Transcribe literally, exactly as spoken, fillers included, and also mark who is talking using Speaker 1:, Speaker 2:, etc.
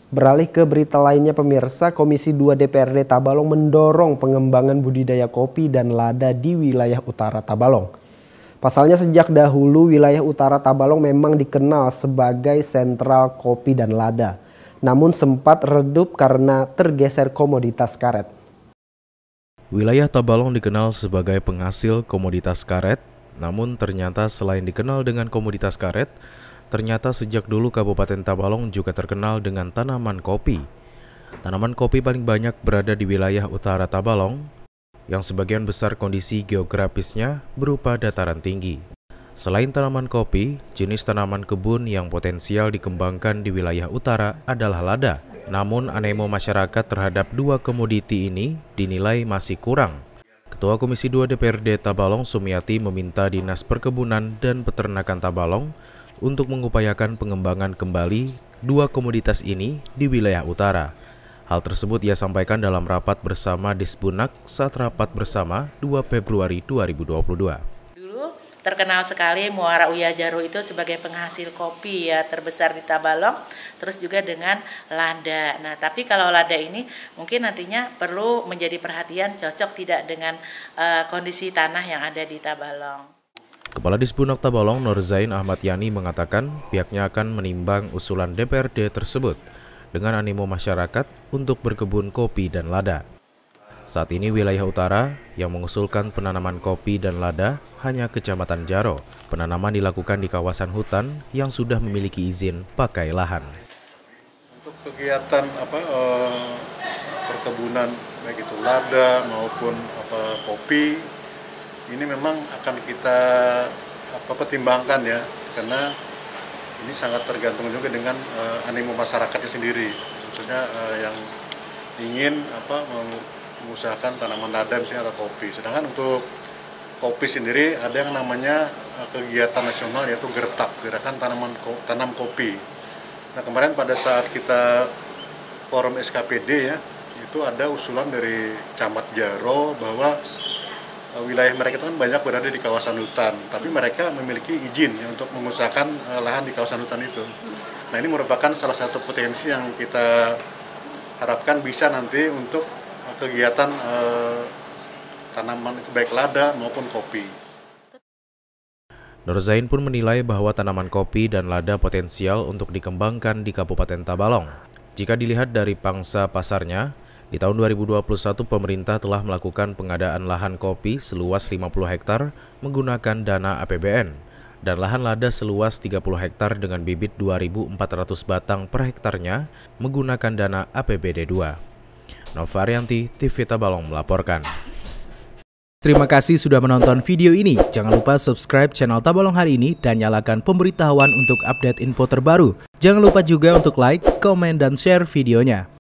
Speaker 1: Beralih ke berita lainnya pemirsa, Komisi dua D P R D Tabalong mendorong pengembangan budidaya kopi dan lada di wilayah utara Tabalong. Pasalnya sejak dahulu wilayah utara Tabalong memang dikenal sebagai sentral kopi dan lada. Namun sempat redup karena tergeser komoditas karet.
Speaker 2: Wilayah Tabalong dikenal sebagai penghasil komoditas karet, namun ternyata selain dikenal dengan komoditas karet, ternyata sejak dulu Kabupaten Tabalong juga terkenal dengan tanaman kopi. Tanaman kopi paling banyak berada di wilayah utara Tabalong, yang sebagian besar kondisi geografisnya berupa dataran tinggi. Selain tanaman kopi, jenis tanaman kebun yang potensial dikembangkan di wilayah utara adalah lada. Namun animo masyarakat terhadap dua komoditi ini dinilai masih kurang. Ketua Komisi dua D P R D Tabalong Sumiati meminta Dinas Perkebunan dan Peternakan Tabalong untuk mengupayakan pengembangan kembali dua komoditas ini di wilayah utara. Hal tersebut ia sampaikan dalam rapat bersama Disbunak saat rapat bersama dua Februari dua ribu dua puluh dua.
Speaker 3: Terkenal sekali Muara Uya Jaru itu sebagai penghasil kopi ya terbesar di Tabalong, terus juga dengan lada. Nah, tapi kalau lada ini mungkin nantinya perlu menjadi perhatian, cocok tidak dengan uh, kondisi tanah yang ada di Tabalong.
Speaker 2: Kepala Disbunak Tabalong Nurzain Ahmad Yani mengatakan pihaknya akan menimbang usulan D P R D tersebut dengan animo masyarakat untuk berkebun kopi dan lada. Saat ini wilayah utara yang mengusulkan penanaman kopi dan lada hanya Kecamatan Jaro. Penanaman dilakukan di kawasan hutan yang sudah memiliki izin pakai lahan.
Speaker 4: Untuk kegiatan apa eh, perkebunan baik itu lada maupun apa kopi ini memang akan kita apa pertimbangkan ya, karena ini sangat tergantung juga dengan eh, animo masyarakatnya sendiri, khususnya eh, yang ingin apa mengusahakan tanaman lada misalnya atau kopi. Sedangkan untuk kopi sendiri ada yang namanya kegiatan nasional yaitu Gertak, gerakan tanaman tanam kopi. Nah, kemarin pada saat kita forum S K P D ya, itu ada usulan dari Camat Jaro bahwa wilayah mereka itu kan banyak berada di kawasan hutan, tapi mereka memiliki izin ya, untuk mengusahakan lahan di kawasan hutan itu. Nah, ini merupakan salah satu potensi yang kita harapkan bisa nanti untuk kegiatan eh, tanaman baik lada maupun kopi.
Speaker 2: Nurzain pun menilai bahwa tanaman kopi dan lada potensial untuk dikembangkan di Kabupaten Tabalong. Jika dilihat dari pangsa pasarnya, di tahun dua ribu dua puluh satu pemerintah telah melakukan pengadaan lahan kopi seluas lima puluh hektar menggunakan dana A P B N dan lahan lada seluas tiga puluh hektar dengan bibit dua ribu empat ratus batang per hektarnya menggunakan dana A P B D dua. Novarianti, T V Tabalong melaporkan.
Speaker 5: Terima kasih sudah menonton video ini. Jangan lupa subscribe channel Tabalong Hari Ini dan nyalakan pemberitahuan untuk update info terbaru. Jangan lupa juga untuk like, komen, dan share videonya.